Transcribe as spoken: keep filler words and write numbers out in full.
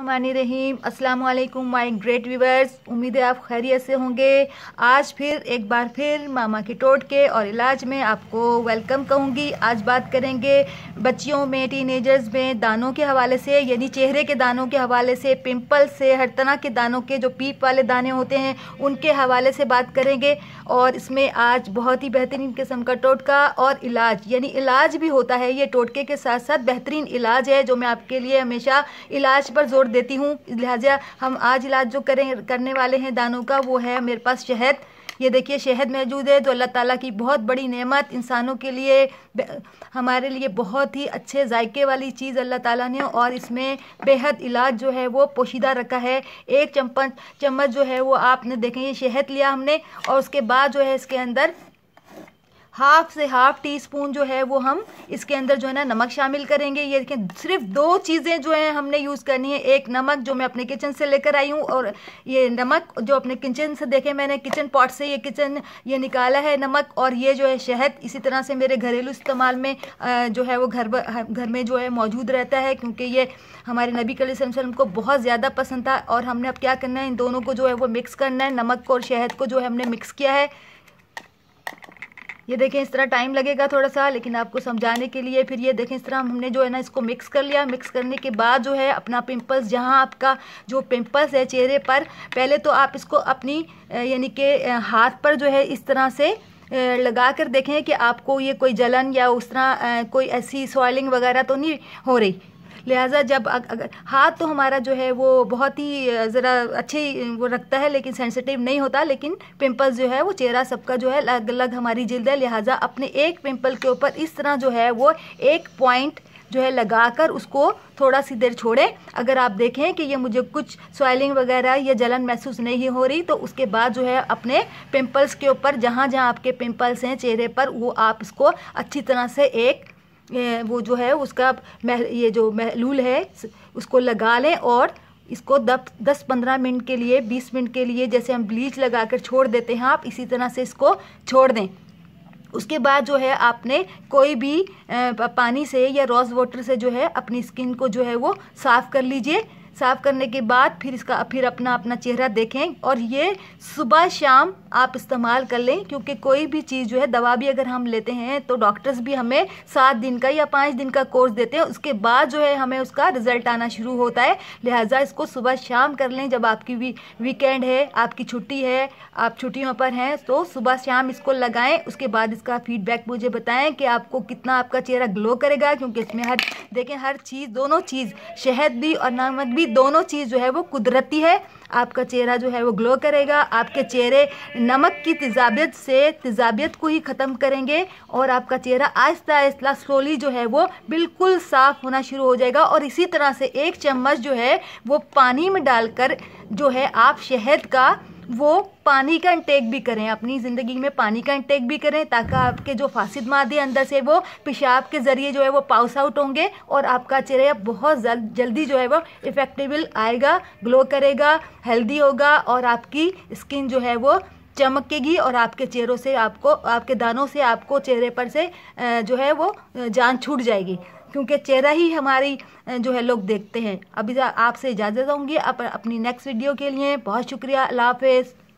बिस्मिल्लाहिर्रहमानिर्रहीम। अस्सलाम वालेकुम माय ग्रेट व्यूवर्स, उम्मीद है आप खैरियत से होंगे। आज फिर एक बार फिर मामा के टोटके और इलाज में आपको वेलकम कहूँगी। आज बात करेंगे बच्चियों में, टीनेजर्स में दानों के हवाले से, यानी चेहरे के दानों के हवाले से, पिंपल से, हर तरह के दानों के जो पीप वाले दाने होते हैं उनके हवाले से बात करेंगे। और इसमें आज बहुत ही बेहतरीन किस्म का टोटका और इलाज, यानी इलाज भी होता है, ये टोटके के साथ साथ बेहतरीन इलाज है जो मैं आपके लिए हमेशा इलाज पर जोर देती हूँ। लिहाजा हम आज इलाज जो करें करने वाले हैं दानों का, वो है मेरे पास शहद। ये देखिए शहद मौजूद है जो अल्लाह ताला की बहुत बड़ी नेमत, इंसानों के लिए, हमारे लिए बहुत ही अच्छे जायके वाली चीज़ अल्लाह ताला ने, और इसमें बेहद इलाज जो है वो पोशीदा रखा है। एक चम्मच चम्मच जो है वो आपने देखें, ये शहद लिया हमने, और उसके बाद जो है इसके अंदर हाफ से हाफ टी स्पून जो है वो हम इसके अंदर जो है ना नमक शामिल करेंगे। ये देखें, सिर्फ दो चीज़ें जो हैं हमने यूज़ करनी है। एक नमक जो मैं अपने किचन से लेकर आई हूँ, और ये नमक जो अपने किचन से देखे मैंने किचन पॉट से ये किचन ये निकाला है नमक, और ये जो है शहद इसी तरह से मेरे घरेलू इस्तेमाल में जो है वो घर घर में जो है मौजूद रहता है, क्योंकि ये हमारे नबी करीम सल्लल्लाहु अलैहि वसल्लम को बहुत ज़्यादा पसंद था। और हमने अब क्या करना है, इन दोनों को जो है वो मिक्स करना है। नमक को और शहद को जो है हमने मिक्स किया है। ये देखें इस तरह टाइम लगेगा थोड़ा सा, लेकिन आपको समझाने के लिए। फिर ये देखें इस तरह हमने जो है ना इसको मिक्स कर लिया। मिक्स करने के बाद जो है अपना पिंपल्स, जहाँ आपका जो पिंपल्स है चेहरे पर, पहले तो आप इसको अपनी यानी कि हाथ पर जो है इस तरह से लगा कर देखें कि आपको ये कोई जलन या उस तरह कोई ऐसी स्वेलिंग वगैरह तो नहीं हो रही। लिहाजा जब अगर हाथ तो हमारा जो है वो बहुत ही ज़रा अच्छे वो रखता है, लेकिन सेंसिटिव नहीं होता, लेकिन पिंपल्स जो है वो चेहरा सबका जो है अलग अलग हमारी जिल्द है। लिहाजा अपने एक पिंपल के ऊपर इस तरह जो है वो एक पॉइंट जो है लगाकर उसको थोड़ा सी देर छोड़ें। अगर आप देखें कि ये मुझे कुछ स्वेलिंग वगैरह या जलन महसूस नहीं हो रही, तो उसके बाद जो है अपने पिंपल्स के ऊपर, जहाँ जहाँ आपके पिंपल्स हैं चेहरे पर, वो आप इसको अच्छी तरह से एक वो जो है उसका ये जो महलूल है उसको लगा लें, और इसको दस पंद्रह मिनट के लिए, बीस मिनट के लिए, जैसे हम ब्लीच लगाकर छोड़ देते हैं, आप इसी तरह से इसको छोड़ दें। उसके बाद जो है आपने कोई भी पानी से या रोज़ वाटर से जो है अपनी स्किन को जो है वो साफ़ कर लीजिए। साफ़ करने के बाद फिर इसका फिर अपना अपना चेहरा देखें, और ये सुबह शाम आप इस्तेमाल कर लें, क्योंकि कोई भी चीज़ जो है, दवा भी अगर हम लेते हैं तो डॉक्टर्स भी हमें सात दिन का या पाँच दिन का कोर्स देते हैं, उसके बाद जो है हमें उसका रिजल्ट आना शुरू होता है। लिहाजा इसको सुबह शाम कर लें। जब आपकी वी, वीकेंड है, आपकी छुट्टी है, आप छुट्टियों पर हैं, तो सुबह शाम इसको लगाएं। उसके बाद इसका फीडबैक मुझे बताएं कि आपको कितना आपका चेहरा ग्लो करेगा, क्योंकि इसमें हर देखें हर चीज़, दोनों चीज़, शहद भी और नमक भी, दोनों चीज़ जो है वो कुदरती है। आपका चेहरा जो है वो ग्लो करेगा। आपके चेहरे नमक की तेजाबियत से तेजाबियत को ही ख़त्म करेंगे, और आपका चेहरा आहिस्ता आहिस्ता स्लोली जो है वो बिल्कुल साफ़ होना शुरू हो जाएगा। और इसी तरह से एक चम्मच जो है वो पानी में डालकर जो है आप शहद का वो पानी का इंटेक भी करें, अपनी ज़िंदगी में पानी का इंटेक भी करें, ताकि आपके जो फासिद मादे अंदर से वो पेशाब के ज़रिए जो है वो पास आउट होंगे, और आपका चेहरा बहुत जल्दी जो है वो इफेक्टिव आएगा, ग्लो करेगा, हेल्दी होगा, और आपकी स्किन जो है वो चमकेगी, और आपके चेहरों से आपको, आपके दानों से आपको चेहरे पर से जो है वो जान छूट जाएगी, क्योंकि चेहरा ही हमारी जो है लोग देखते हैं। अभी आपसे इजाज़त दूंगी। अपनी नेक्स्ट वीडियो के लिए बहुत शुक्रिया। अल्लाह हाफ़िज़।